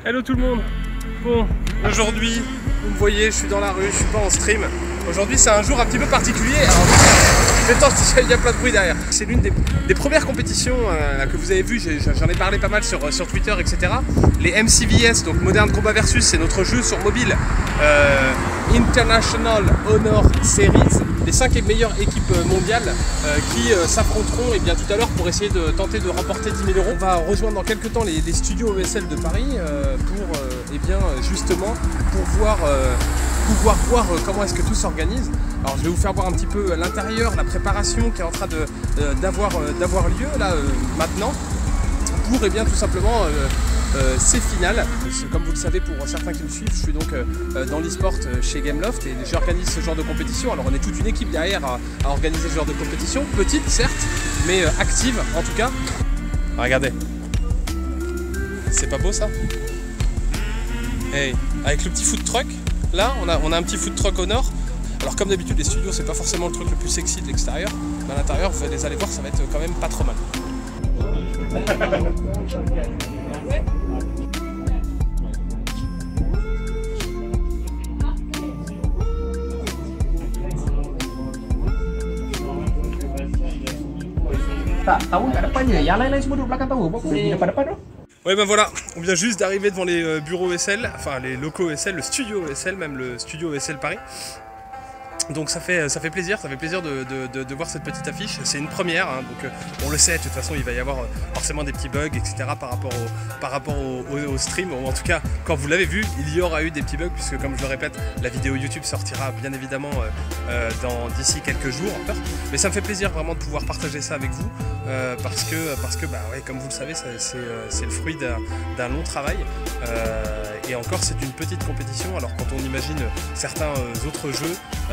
Hello tout le monde. Bon, aujourd'hui, vous me voyez, je suis dans la rue, je suis pas en stream. Aujourd'hui c'est un jour un petit peu particulier. Alors, il y a plein de bruit derrière. C'est l'une des premières compétitions que vous avez vues, j'en ai parlé pas mal sur Twitter, etc. Les MCVS, donc Modern Combat Versus, c'est notre jeu sur mobile International Honor Series. Les 5 meilleures équipes mondiales qui s'affronteront et bien tout à l'heure pour essayer de tenter de remporter 10 000 €. On va rejoindre dans quelques temps les studios ESL de Paris pour et bien, justement pouvoir voir comment est-ce que tout s'organise. Alors je vais vous faire voir un petit peu l'intérieur, la préparation qui est en train d'avoir lieu là maintenant pour et bien tout simplement ces finales. Comme vous le savez pour certains qui me suivent, je suis donc dans l'e-sport chez Gameloft et j'organise ce genre de compétition. Alors on est toute une équipe derrière à organiser ce genre de compétition, petite certes, mais active en tout cas. Regardez, c'est pas beau ça? Hey, avec le petit food truck, là on a un petit food truck au nord. Alors comme d'habitude les studios c'est pas forcément le truc le plus sexy de l'extérieur, mais à l'intérieur vous allez voir ça va être quand même pas trop mal. Tahu kat depan je, yang lain-lain semua duduk belakang tahu. Apa di depan-depan tu? Ouais ben voilà, on vient juste d'arriver devant les bureaux ESL, enfin les locaux ESL, le studio ESL, même le studio ESL Paris. Donc ça fait plaisir de voir cette petite affiche. C'est une première, hein, donc on le sait, de toute façon il va y avoir forcément des petits bugs, etc. par rapport au stream, ou en tout cas quand vous l'avez vu, il y aura eu des petits bugs puisque comme je le répète, la vidéo YouTube sortira bien évidemment d'ici quelques jours encore. Mais ça me fait plaisir vraiment de pouvoir partager ça avec vous parce que bah, ouais, comme vous le savez, c'est le fruit d'un long travail et encore c'est une petite compétition. Alors quand on imagine certains autres jeux,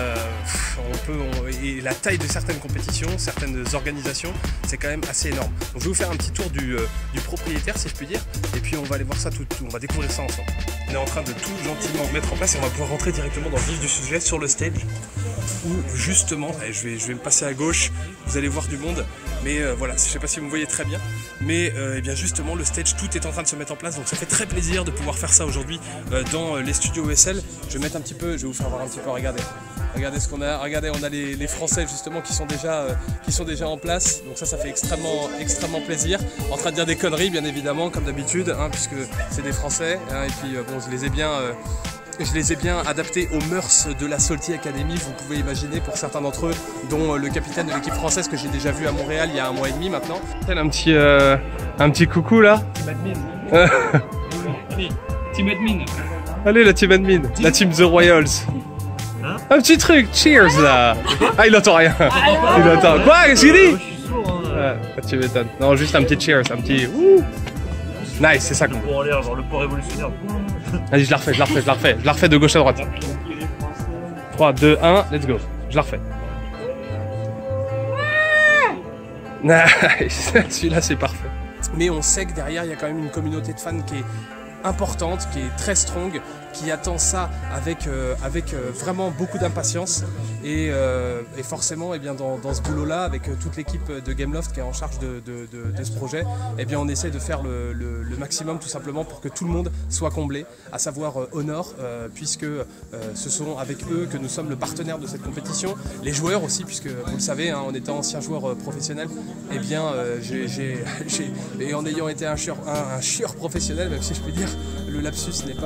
et la taille de certaines compétitions, certaines organisations, c'est quand même assez énorme. Donc je vais vous faire un petit tour du propriétaire si je puis dire, et puis on va aller voir ça on va découvrir ça ensemble. On est en train de tout gentiment mettre en place et on va pouvoir rentrer directement dans le vif du sujet sur le stage où justement, je vais me passer à gauche, vous allez voir du monde, mais voilà, je sais pas si vous me voyez très bien, mais eh bien justement le stage, tout est en train de se mettre en place, donc ça fait très plaisir de pouvoir faire ça aujourd'hui dans les studios ESL. Je vais mettre un petit peu, je vais vous faire voir un petit peu, regardez ce qu'on a, regardez, on a les Français justement qui sont déjà en place, donc ça fait extrêmement plaisir. En train de dire des conneries bien évidemment comme d'habitude, hein, puisque c'est des Français, hein, et puis bon, je les ai bien adaptés aux mœurs de la Salty Academy, vous pouvez imaginer, pour certains d'entre eux, dont le capitaine de l'équipe française que j'ai déjà vu à Montréal il y a 1 mois et demi maintenant. Un petit coucou là. Team Admin. Allez, Team Admin. Allez la Team Admin, la Team The Royals. Hein? Un petit truc, cheers là. Ah il entend rien. Il entend. Quoi, qu'est-ce qu'il dit? Je suis sourd hein. Tu m'étonnes. Non, juste un petit cheers, un petit ouh. Nice, c'est ça qu'on veut. Pour en l'air, genre le port révolutionnaire. Vas-y, je la refais de gauche à droite. 3, 2, 1, let's go. Je la refais. Nice, celui-là c'est parfait. Mais on sait que derrière il y a quand même une communauté de fans qui est importante, qui est très strong, qui attend ça avec vraiment beaucoup d'impatience et forcément, eh bien, dans ce boulot là avec toute l'équipe de Gameloft qui est en charge de ce projet, eh bien, on essaie de faire le maximum tout simplement pour que tout le monde soit comblé, à savoir Honor, puisque ce sont avec eux que nous sommes le partenaire de cette compétition, les joueurs aussi, puisque vous le savez, hein, en étant ancien joueur professionnel, eh bien, et en ayant été un chieur professionnel, même si je puis dire, le lapsus n'est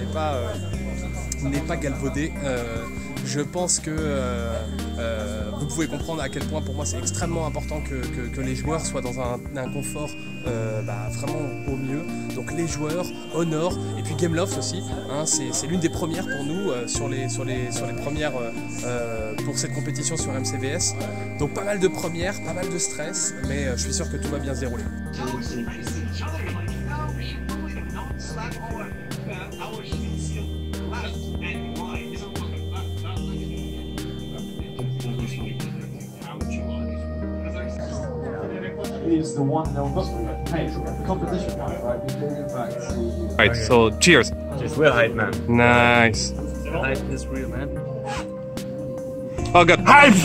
pas galvaudé. Je pense que vous pouvez comprendre à quel point pour moi c'est extrêmement important que les joueurs soient dans un confort vraiment au mieux. Donc les joueurs, Honor et puis Gameloft aussi, hein, c'est l'une des premières pour nous sur les premières pour cette compétition sur MCVS. Donc pas mal de premières, pas mal de stress, mais je suis sûr que tout va bien se dérouler. Is the one they'll pay competition right? Alright, so cheers. Just real hype, man. Nice. Hype is real, man. Oh god. Hype.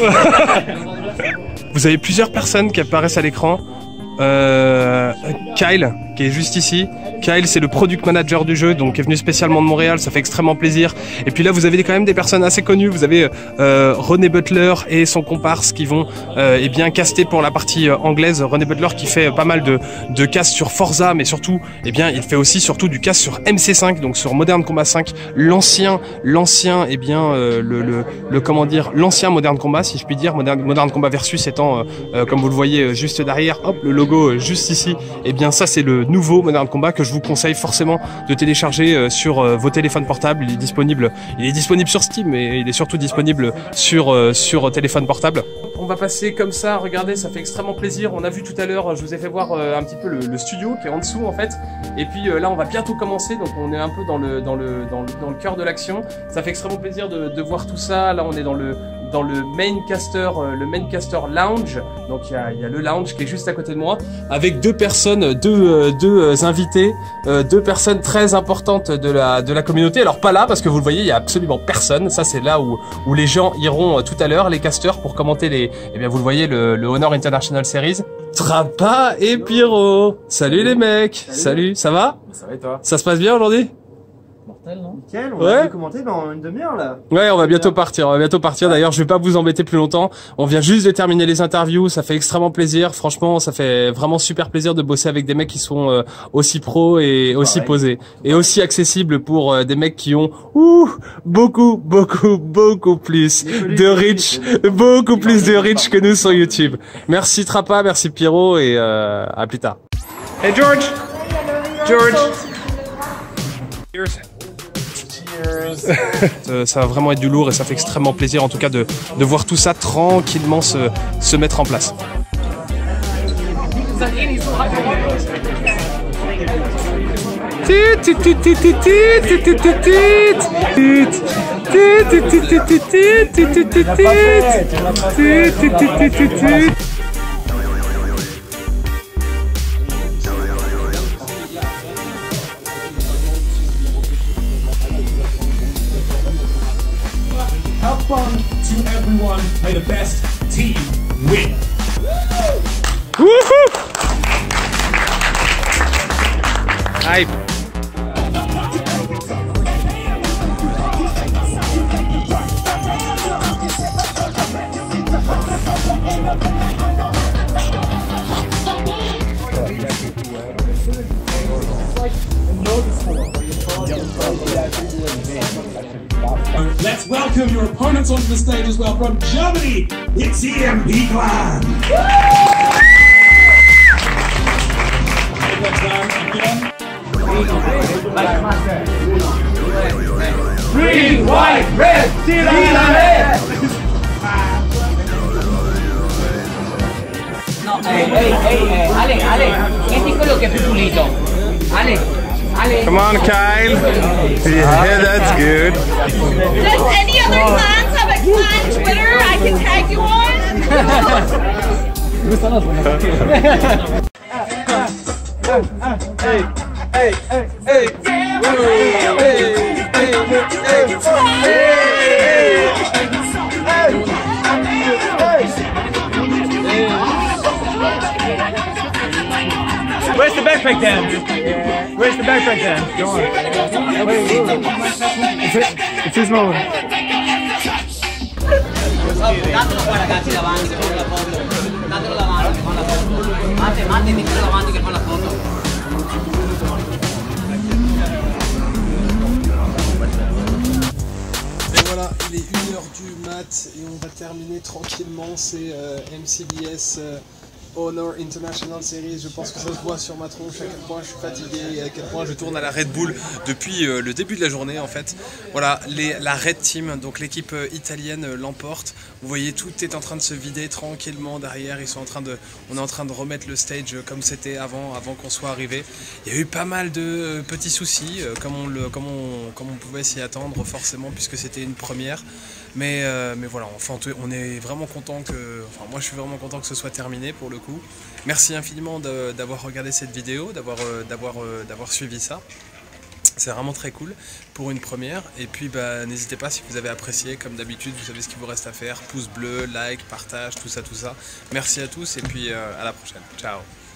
Vous avez plusieurs personnes qui apparaissent à l'écran. Kyle qui est juste ici. Kyle, c'est le product manager du jeu, donc qui est venu spécialement de Montréal, ça fait extrêmement plaisir. Et puis là, vous avez quand même des personnes assez connues. Vous avez René Butler et son comparse qui vont eh bien caster pour la partie anglaise. René Butler qui fait pas mal de cast sur Forza, mais surtout, eh bien, il fait aussi surtout du cast sur MC5, donc sur Modern Combat 5, l'ancien, eh bien, comment dire, l'ancien Modern Combat, si je puis dire, Modern Combat Versus étant, comme vous le voyez juste derrière, hop, le logo juste ici. Eh bien, ça c'est le nouveau Modern Combat que je vous conseille forcément de télécharger sur vos téléphones portables. Il est disponible sur Steam, mais il est surtout disponible sur téléphone portable. On va passer comme ça, regardez, ça fait extrêmement plaisir. On a vu tout à l'heure, je vous ai fait voir un petit peu le studio qui est en dessous en fait. Et puis là, on va bientôt commencer, donc on est un peu dans le cœur de l'action. Ça fait extrêmement plaisir de voir tout ça. Là, on est dans le maincaster lounge. Donc il y a le lounge qui est juste à côté de moi, avec deux personnes, deux invités, deux personnes très importantes de la communauté. Alors pas là parce que vous le voyez, il y a absolument personne. Ça c'est là où les gens iront tout à l'heure, les casters, pour commenter eh bien vous le voyez, le Honor International Series. Trappa et Pyro. Salut les mecs. Salut, ça va? Ça va et toi? Ça se passe bien aujourd'hui? Mortel, non? Nickel, on va commenter dans une demi-heure là. Ouais, on va bientôt partir. D'ailleurs, je vais pas vous embêter plus longtemps. On vient juste de terminer les interviews. Ça fait extrêmement plaisir. Franchement, ça fait vraiment super plaisir de bosser avec des mecs qui sont aussi pros et aussi posés. Et aussi accessibles pour des mecs qui ont beaucoup plus de reach. Beaucoup plus de reach que nous sur YouTube. Merci Trappa, merci Pyro et à plus tard. Hey George! Cheers. Ça va vraiment être du lourd et ça fait extrêmement plaisir en tout cas de voir tout ça tranquillement se mettre en place. Have fun to everyone. May the best team win. Woohoo! Hype. Let's welcome your opponents onto the stage as well. From Germany, it's EMP Clan. Green, white, red, tira red. No, Ale, che piccolo che è più pulito. Ale. Come on, Kyle. Yeah, that's good. Does any other clans have a clan Twitter I can tag you on? Where's the backpack dance? Where's the backpack dance? Go on. It's his moment. Datelo qua ragazzi davanti che fanno la foto. Datelo davanti che fanno la foto. Mate, ditelo davanti che fanno la foto. Et voilà, il est 1h du mat et on va terminer tranquillement ces MCBS Honor International Series. Je pense que ça se voit sur ma tronche à quel point je suis fatigué et à quel point je tourne à la Red Bull depuis le début de la journée en fait. Voilà, la Red Team, donc l'équipe italienne l'emporte. Vous voyez, tout est en train de se vider tranquillement derrière. On est en train de remettre le stage comme c'était avant qu'on soit arrivé. Il y a eu pas mal de petits soucis, comme on pouvait s'y attendre forcément puisque c'était une première. Mais voilà, enfin, on est vraiment content moi je suis vraiment content que ce soit terminé pour le coup. Merci infiniment d'avoir regardé cette vidéo, d'avoir suivi ça. C'est vraiment très cool pour une première. Et puis n'hésitez pas si vous avez apprécié, comme d'habitude, vous savez ce qu'il vous reste à faire. Pouce bleu, like, partage, tout ça. Merci à tous et puis à la prochaine. Ciao.